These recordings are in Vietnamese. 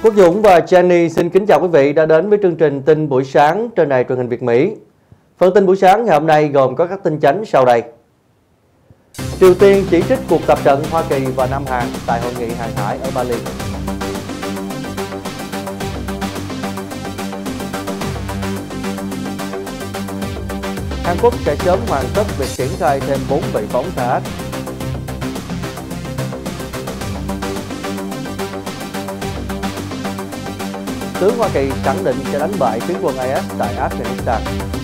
Quốc Dũng và Jenny xin kính chào quý vị đã đến với chương trình tin buổi sáng trên đài truyền hình Việt Mỹ. Phần tin buổi sáng ngày hôm nay gồm có các tin chánh sau đây. Triều Tiên chỉ trích cuộc tập trận Hoa Kỳ và Nam Hàn tại hội nghị hàng hải ở Bali. Hàn Quốc sẽ sớm hoàn tất việc triển khai thêm 4 bệ phóng THAAD. Tướng Hoa Kỳ khẳng định sẽ đánh bại phiến quân IS tại Afghanistan.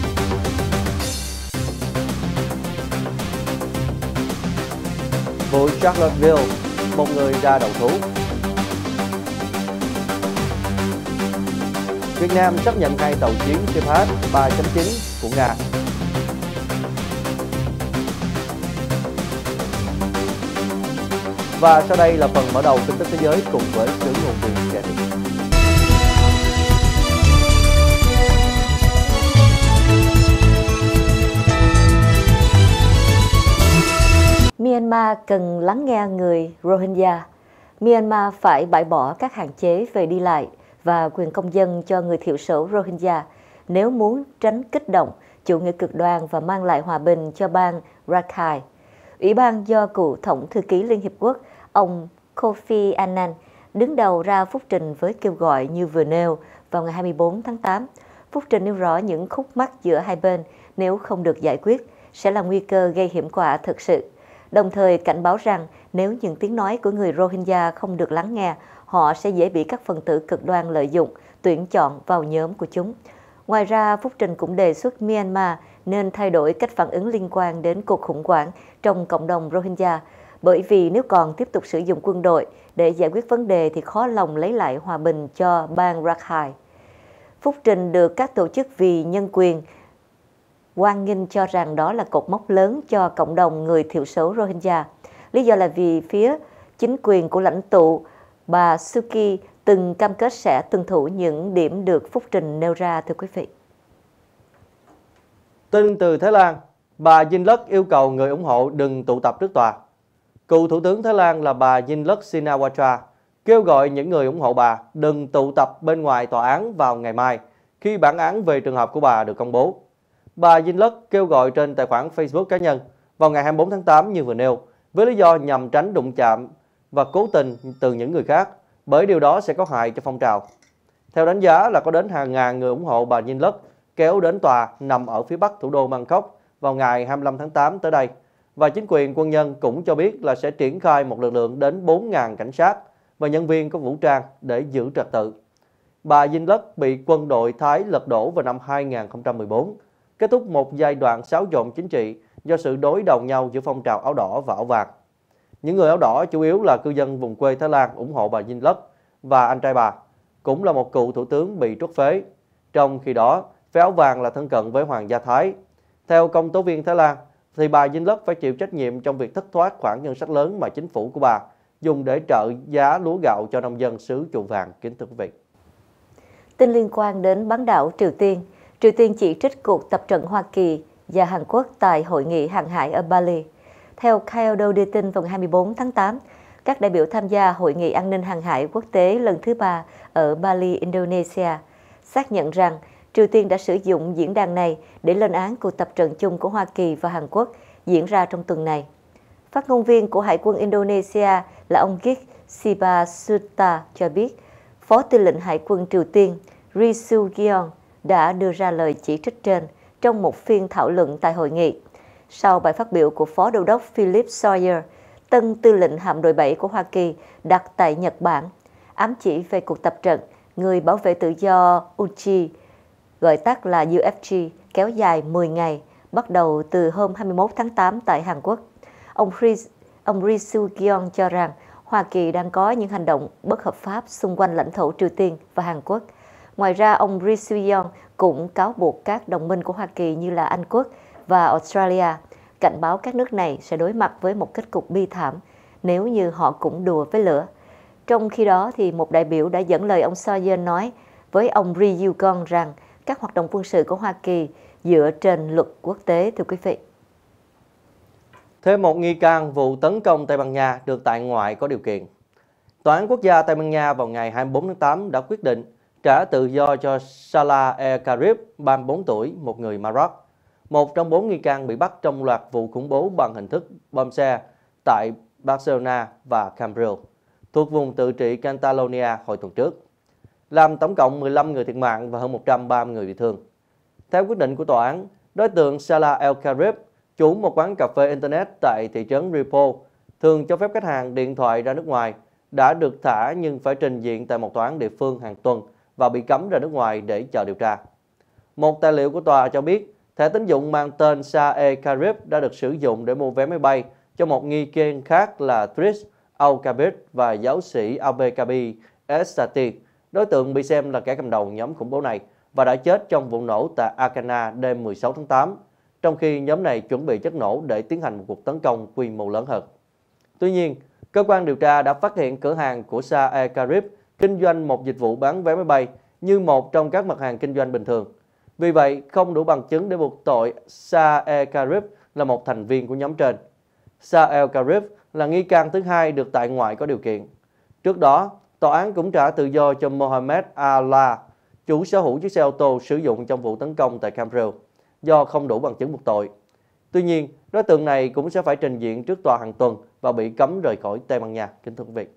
Vụ Charlottesville, một người ra đầu thú. Việt Nam chấp nhận 2 tàu chiến Shepard 3.9 của Nga. Và sau đây là phần mở đầu tin tức thế giới cùng với tướng ngôn viên Jenny. Myanmar cần lắng nghe người Rohingya. Myanmar phải bãi bỏ các hạn chế về đi lại và quyền công dân cho người thiểu số Rohingya nếu muốn tránh kích động chủ nghĩa cực đoan và mang lại hòa bình cho bang Rakhine. Ủy ban do cựu Tổng thư ký Liên Hiệp Quốc, ông Kofi Annan, đứng đầu ra phúc trình với kêu gọi như vừa nêu vào ngày 24 tháng 8. Phúc trình nêu rõ những khúc mắc giữa hai bên nếu không được giải quyết sẽ là nguy cơ gây hiểm họa thực sự. Đồng thời cảnh báo rằng nếu những tiếng nói của người Rohingya không được lắng nghe, họ sẽ dễ bị các phần tử cực đoan lợi dụng, tuyển chọn vào nhóm của chúng. Ngoài ra, phúc trình cũng đề xuất Myanmar nên thay đổi cách phản ứng liên quan đến cuộc khủng hoảng trong cộng đồng Rohingya, bởi vì nếu còn tiếp tục sử dụng quân đội để giải quyết vấn đề thì khó lòng lấy lại hòa bình cho bang Rakhine. Phúc trình được các tổ chức vì nhân quyền hoan nghênh cho rằng đó là cột mốc lớn cho cộng đồng người thiểu số Rohingya. Lý do là vì phía chính quyền của lãnh tụ bà Suki từng cam kết sẽ tuân thủ những điểm được phúc trình nêu ra, thưa quý vị. Tin từ Thái Lan, bà Yingluck yêu cầu người ủng hộ đừng tụ tập trước tòa. Cựu Thủ tướng Thái Lan là bà Yingluck Shinawatra kêu gọi những người ủng hộ bà đừng tụ tập bên ngoài tòa án vào ngày mai khi bản án về trường hợp của bà được công bố. Bà Yingluck kêu gọi trên tài khoản Facebook cá nhân vào ngày 24 tháng 8 như vừa nêu, với lý do nhằm tránh đụng chạm và cố tình từ những người khác, bởi điều đó sẽ có hại cho phong trào. Theo đánh giá là có đến hàng ngàn người ủng hộ bà Yingluck kéo đến tòa nằm ở phía bắc thủ đô Bangkok vào ngày 25 tháng 8 tới đây, và chính quyền quân nhân cũng cho biết là sẽ triển khai một lực lượng đến 4.000 cảnh sát và nhân viên có vũ trang để giữ trật tự. Bà Yingluck bị quân đội Thái lật đổ vào năm 2014, kết thúc một giai đoạn xáo trộn chính trị do sự đối đầu nhau giữa phong trào áo đỏ và áo vàng. Những người áo đỏ chủ yếu là cư dân vùng quê Thái Lan ủng hộ bà Yingluck và anh trai bà, cũng là một cựu thủ tướng bị truất phế. Trong khi đó, phe áo vàng là thân cận với Hoàng gia Thái. Theo công tố viên Thái Lan, thì bà Yingluck phải chịu trách nhiệm trong việc thất thoát khoản ngân sách lớn mà chính phủ của bà dùng để trợ giá lúa gạo cho nông dân xứ Chùa Vàng. Kính thưa quý vị. Tin liên quan đến bán đảo Triều Tiên. Triều Tiên chỉ trích cuộc tập trận Hoa Kỳ và Hàn Quốc tại hội nghị hàng hải ở Bali. Theo Kyodo đưa tin vào ngày 24 tháng 8, các đại biểu tham gia hội nghị an ninh hàng hải quốc tế lần thứ 3 ở Bali, Indonesia, xác nhận rằng Triều Tiên đã sử dụng diễn đàn này để lên án cuộc tập trận chung của Hoa Kỳ và Hàn Quốc diễn ra trong tuần này. Phát ngôn viên của Hải quân Indonesia là ông Gik Sibasutta cho biết, Phó Tư lệnh Hải quân Triều Tiên Ri Su-gyong đã đưa ra lời chỉ trích trên trong một phiên thảo luận tại hội nghị. Sau bài phát biểu của Phó Đô đốc Philip Sawyer, tân tư lệnh hạm đội 7 của Hoa Kỳ đặt tại Nhật Bản, ám chỉ về cuộc tập trận người bảo vệ tự do Uchi, gọi tắt là UFG, kéo dài 10 ngày, bắt đầu từ hôm 21 tháng 8 tại Hàn Quốc. Ông Ri Su-gyong cho rằng Hoa Kỳ đang có những hành động bất hợp pháp xung quanh lãnh thổ Triều Tiên và Hàn Quốc. Ngoài ra, ông Ri Su-gyong cũng cáo buộc các đồng minh của Hoa Kỳ như là Anh Quốc và Australia, cảnh báo các nước này sẽ đối mặt với một kết cục bi thảm nếu như họ cũng đùa với lửa. Trong khi đó, thì một đại biểu đã dẫn lời ông Sawyer nói với ông Ri Yugong rằng các hoạt động quân sự của Hoa Kỳ dựa trên luật quốc tế, thưa quý vị. Thêm một nghi can vụ tấn công Tây Ban Nha được tại ngoại có điều kiện. Tòa án Quốc gia Tây Ban Nha vào ngày 24 tháng 8 đã quyết định trả tự do cho Salah El Karib, 34 tuổi, một người Maroc, một trong 4 nghi can bị bắt trong loạt vụ khủng bố bằng hình thức bom xe tại Barcelona và Cambrils, thuộc vùng tự trị Catalonia hồi tuần trước, làm tổng cộng 15 người thiệt mạng và hơn 130 người bị thương. Theo quyết định của tòa án, đối tượng Salah El Karib, chủ một quán cà phê Internet tại thị trấn Ripoll, thường cho phép khách hàng điện thoại ra nước ngoài, đã được thả nhưng phải trình diện tại một tòa án địa phương hàng tuần và bị cấm ra nước ngoài để chờ điều tra. Một tài liệu của tòa cho biết, thẻ tín dụng mang tên Salah El Karib đã được sử dụng để mua vé máy bay cho một nghi can khác là Tris Al-Kabir và giáo sĩ Abekabi Estati. Đối tượng bị xem là kẻ cầm đầu nhóm khủng bố này và đã chết trong vụ nổ tại Akana đêm 16 tháng 8, trong khi nhóm này chuẩn bị chất nổ để tiến hành một cuộc tấn công quy mô lớn hơn. Tuy nhiên, cơ quan điều tra đã phát hiện cửa hàng của Salah El Karib kinh doanh một dịch vụ bán vé máy bay như một trong các mặt hàng kinh doanh bình thường. Vì vậy, không đủ bằng chứng để buộc tội Salah El Karib là một thành viên của nhóm trên. Salah El Karib là nghi can thứ hai được tại ngoại có điều kiện. Trước đó, tòa án cũng trả tự do cho Mohamed Allah, chủ sở hữu chiếc xe ô tô sử dụng trong vụ tấn công tại Cambrils, do không đủ bằng chứng buộc tội. Tuy nhiên, đối tượng này cũng sẽ phải trình diện trước tòa hàng tuần và bị cấm rời khỏi Tây Ban Nha. Kính thưa quý vị.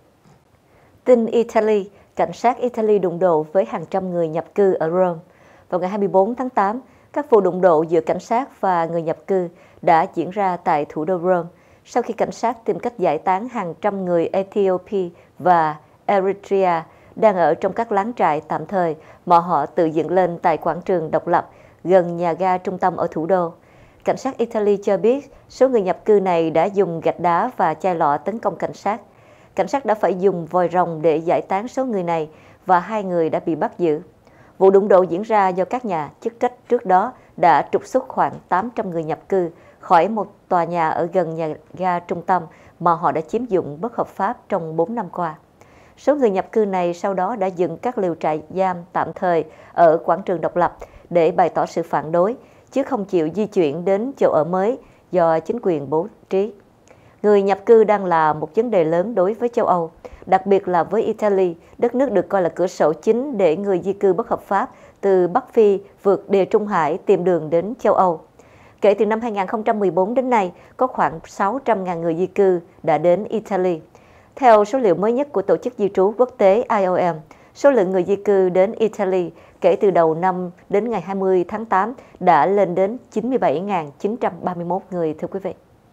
Tin Italy, cảnh sát Italy đụng độ với hàng trăm người nhập cư ở Rome. Vào ngày 24 tháng 8, các vụ đụng độ giữa cảnh sát và người nhập cư đã diễn ra tại thủ đô Rome, sau khi cảnh sát tìm cách giải tán hàng trăm người Ethiopia và Eritrea đang ở trong các lán trại tạm thời mà họ tự dựng lên tại quảng trường độc lập gần nhà ga trung tâm ở thủ đô. Cảnh sát Italy cho biết số người nhập cư này đã dùng gạch đá và chai lọ tấn công cảnh sát. Cảnh sát đã phải dùng vòi rồng để giải tán số người này và 2 người đã bị bắt giữ. Vụ đụng độ diễn ra do các nhà chức trách trước đó đã trục xuất khoảng 800 người nhập cư khỏi một tòa nhà ở gần nhà ga trung tâm mà họ đã chiếm dụng bất hợp pháp trong 4 năm qua. Số người nhập cư này sau đó đã dựng các lều trại giam tạm thời ở quảng trường độc lập để bày tỏ sự phản đối, chứ không chịu di chuyển đến chỗ ở mới do chính quyền bố trí. Người nhập cư đang là một vấn đề lớn đối với châu Âu, đặc biệt là với Italy, đất nước được coi là cửa sổ chính để người di cư bất hợp pháp từ Bắc Phi vượt Địa Trung Hải tìm đường đến châu Âu. Kể từ năm 2014 đến nay, có khoảng 600.000 người di cư đã đến Italy. Theo số liệu mới nhất của Tổ chức Di trú Quốc tế IOM, số lượng người di cư đến Italy kể từ đầu năm đến ngày 20 tháng 8 đã lên đến 97.931 người, thưa quý vị.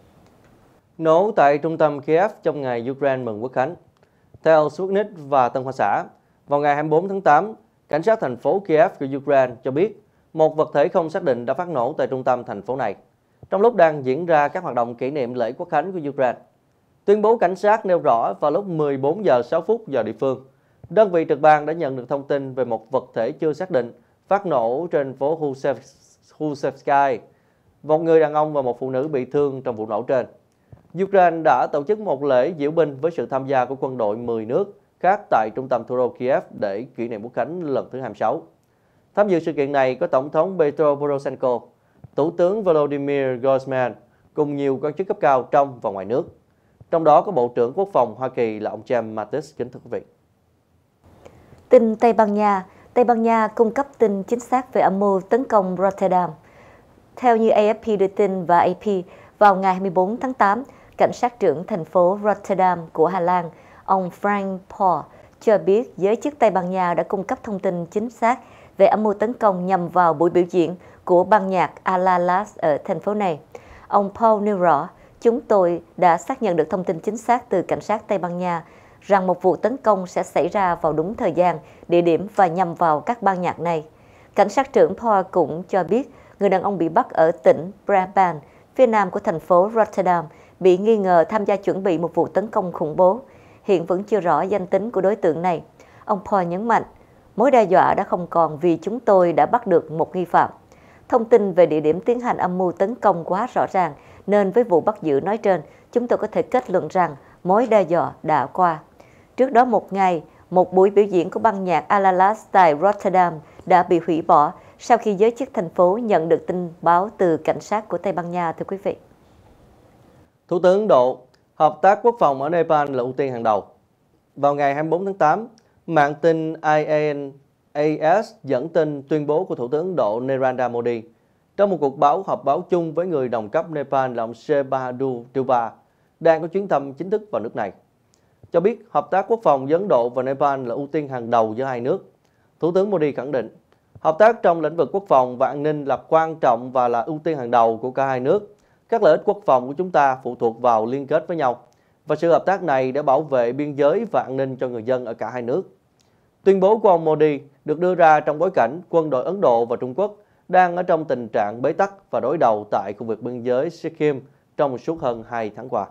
Nổ tại trung tâm Kiev trong ngày Ukraine mừng Quốc khánh. Theo Sputnik và Tân Hoa Xã, vào ngày 24 tháng 8, cảnh sát thành phố Kiev của Ukraine cho biết một vật thể không xác định đã phát nổ tại trung tâm thành phố này, trong lúc đang diễn ra các hoạt động kỷ niệm lễ Quốc khánh của Ukraine. Tuyên bố cảnh sát nêu rõ vào lúc 14 giờ 6 phút giờ địa phương, đơn vị trực ban đã nhận được thông tin về một vật thể chưa xác định phát nổ trên phố Husevsky. Một người đàn ông và một phụ nữ bị thương trong vụ nổ trên. Ukraine đã tổ chức một lễ diễu binh với sự tham gia của quân đội 10 nước khác tại trung tâm thủ đô Kiev để kỷ niệm Quốc khánh lần thứ 26. Tham dự sự kiện này có Tổng thống Petro Poroshenko, Thủ tướng Volodymyr Groysman cùng nhiều quan chức cấp cao trong và ngoài nước. Trong đó có Bộ trưởng Quốc phòng Hoa Kỳ là ông James Mattis. Kính thưa quý vị. Tin Tây Ban Nha cung cấp tin chính xác về âm mưu tấn công Rotterdam. Theo như AFP đưa tin và AP, vào ngày 24 tháng 8, cảnh sát trưởng thành phố Rotterdam của Hà Lan, ông Frank Paul, cho biết giới chức Tây Ban Nha đã cung cấp thông tin chính xác về âm mưu tấn công nhằm vào buổi biểu diễn của ban nhạc Alalas ở thành phố này. Ông Paul nêu rõ, chúng tôi đã xác nhận được thông tin chính xác từ cảnh sát Tây Ban Nha rằng một vụ tấn công sẽ xảy ra vào đúng thời gian, địa điểm và nhằm vào các ban nhạc này. Cảnh sát trưởng Paul cũng cho biết người đàn ông bị bắt ở tỉnh Brabant, phía nam của thành phố Rotterdam, bị nghi ngờ tham gia chuẩn bị một vụ tấn công khủng bố. Hiện vẫn chưa rõ danh tính của đối tượng này. Ông Paul nhấn mạnh, mối đe dọa đã không còn vì chúng tôi đã bắt được một nghi phạm. Thông tin về địa điểm tiến hành âm mưu tấn công quá rõ ràng, nên với vụ bắt giữ nói trên, chúng tôi có thể kết luận rằng mối đe dọa đã qua. Trước đó một ngày, một buổi biểu diễn của ban nhạc Alalas tại Rotterdam đã bị hủy bỏ sau khi giới chức thành phố nhận được tin báo từ cảnh sát của Tây Ban Nha, thưa quý vị. Thủ tướng Ấn Độ, hợp tác quốc phòng ở Nepal là ưu tiên hàng đầu. vào ngày 24 tháng 8, mạng tin IANAS dẫn tin tuyên bố của Thủ tướng Ấn Độ Narendra Modi trong một cuộc họp báo chung với người đồng cấp Nepal là ông Sheikh Bahadur Deuba đang có chuyến thăm chính thức vào nước này, cho biết hợp tác quốc phòng giữa Ấn Độ và Nepal là ưu tiên hàng đầu giữa hai nước. Thủ tướng Modi khẳng định, hợp tác trong lĩnh vực quốc phòng và an ninh là quan trọng và là ưu tiên hàng đầu của cả hai nước. Các lợi ích quốc phòng của chúng ta phụ thuộc vào liên kết với nhau, và sự hợp tác này để bảo vệ biên giới và an ninh cho người dân ở cả hai nước. Tuyên bố của ông Modi được đưa ra trong bối cảnh quân đội Ấn Độ và Trung Quốc đang ở trong tình trạng bế tắc và đối đầu tại khu vực biên giới Sikkim trong suốt hơn 2 tháng qua.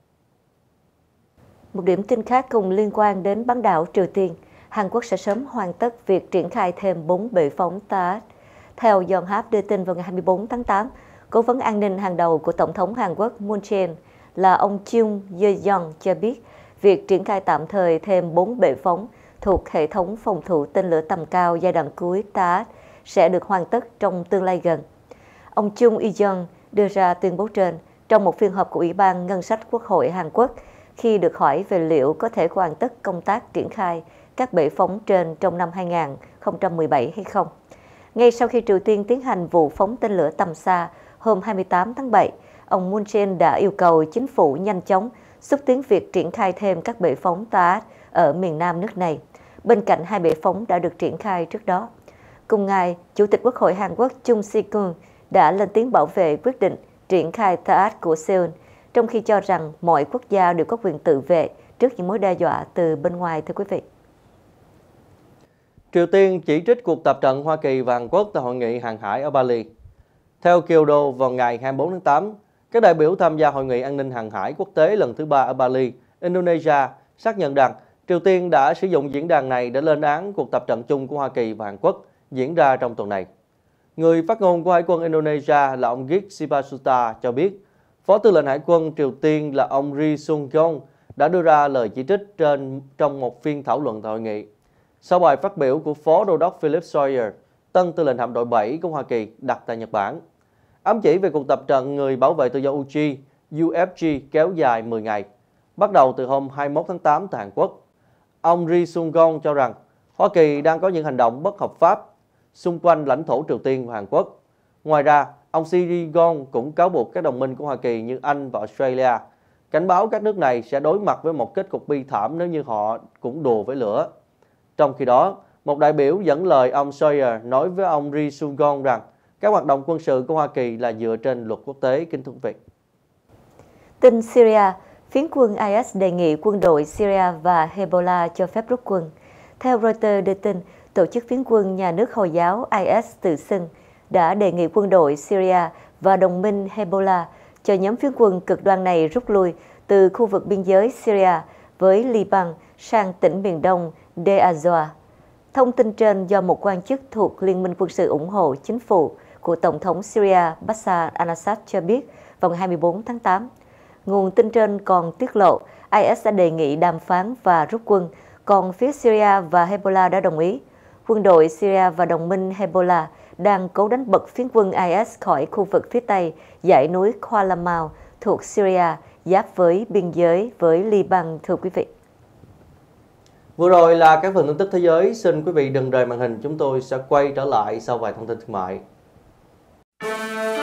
Một điểm tin khác cùng liên quan đến bán đảo Triều Tiên, Hàn Quốc sẽ sớm hoàn tất việc triển khai thêm 4 bệ phóng THAAD. Theo Yonhap đưa tin vào ngày 24 tháng 8, Cố vấn an ninh hàng đầu của Tổng thống Hàn Quốc Moon Jae-in là ông Chung Ye-yong cho biết việc triển khai tạm thời thêm 4 bệ phóng thuộc hệ thống phòng thủ tên lửa tầm cao giai đoạn cuối THAAD sẽ được hoàn tất trong tương lai gần. Ông Chung Ye-yong đưa ra tuyên bố trên trong một phiên họp của Ủy ban Ngân sách Quốc hội Hàn Quốc khi được hỏi về liệu có thể hoàn tất công tác triển khai các bệ phóng trên trong năm 2017 hay không. Ngay sau khi Triều Tiên tiến hành vụ phóng tên lửa tầm xa hôm 28 tháng 7, ông Moon Jae-in đã yêu cầu chính phủ nhanh chóng xúc tiến việc triển khai thêm các bệ phóng THAAD ở miền Nam nước này, bên cạnh 2 bệ phóng đã được triển khai trước đó. Cùng ngày, Chủ tịch Quốc hội Hàn Quốc Chung Si-kyung đã lên tiếng bảo vệ quyết định triển khai THAAD của Seoul, trong khi cho rằng mọi quốc gia đều có quyền tự vệ trước những mối đe dọa từ bên ngoài, thưa quý vị. Triều Tiên chỉ trích cuộc tập trận Hoa Kỳ và Hàn Quốc tại hội nghị hàng hải ở Bali. Theo Kyodo, vào ngày 24 tháng 8, các đại biểu tham gia hội nghị an ninh hàng hải quốc tế lần thứ 3 ở Bali, Indonesia, xác nhận rằng Triều Tiên đã sử dụng diễn đàn này để lên án cuộc tập trận chung của Hoa Kỳ và Hàn Quốc diễn ra trong tuần này. Người phát ngôn của Hải quân Indonesia là ông Gik Sipasuta cho biết, Phó Tư lệnh Hải quân Triều Tiên là ông Ri Sung-kyung đã đưa ra lời chỉ trích trong một phiên thảo luận tại hội nghị. Sau bài phát biểu của Phó Đô đốc Philip Sawyer, tân tư lệnh hạm đội 7 của Hoa Kỳ đặt tại Nhật Bản, ám chỉ về cuộc tập trận người bảo vệ tự do UFG kéo dài 10 ngày, bắt đầu từ hôm 21 tháng 8 tại Hàn Quốc. Ông Ri Sung-kyung cho rằng Hoa Kỳ đang có những hành động bất hợp pháp xung quanh lãnh thổ Triều Tiên và Hàn Quốc. Ngoài ra, ông Sirigon cũng cáo buộc các đồng minh của Hoa Kỳ như Anh và Australia, cảnh báo các nước này sẽ đối mặt với một kết cục bi thảm nếu như họ cũng đùa với lửa. Trong khi đó, một đại biểu dẫn lời ông Sawyer nói với ông Ri Sung-kyung rằng các hoạt động quân sự của Hoa Kỳ là dựa trên luật quốc tế. Kính thưa quý vị. Tin Syria, phiến quân IS đề nghị quân đội Syria và Hezbollah cho phép rút quân. Theo Reuters đưa tin, tổ chức phiến quân nhà nước Hồi giáo IS tự xưng đã đề nghị quân đội Syria và đồng minh Hezbollah cho nhóm phiến quân cực đoan này rút lui từ khu vực biên giới Syria với Liban sang tỉnh miền đông Deir ez-Zor. Thông tin trên do một quan chức thuộc Liên minh quân sự ủng hộ chính phủ của Tổng thống Syria Bashar al-Assad cho biết vào ngày 24 tháng 8. Nguồn tin trên còn tiết lộ IS đã đề nghị đàm phán và rút quân, còn phía Syria và Hezbollah đã đồng ý. Quân đội Syria và đồng minh Hezbollah đang cố đánh bật phiến quân IS khỏi khu vực phía Tây dãy núi Qalamau thuộc Syria, giáp với biên giới với Liban, thưa quý vị. Vừa rồi là các phần tin tức thế giới. Xin quý vị đừng rời màn hình, chúng tôi sẽ quay trở lại sau vài thông tin thương mại.